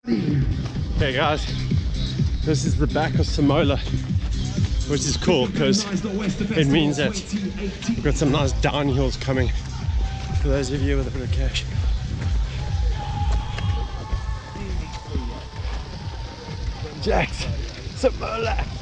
Hey guys, this is the back of Samola, which is cool because it means that we've got some nice downhills coming for those of you with a bit of cash. Jax, Samola.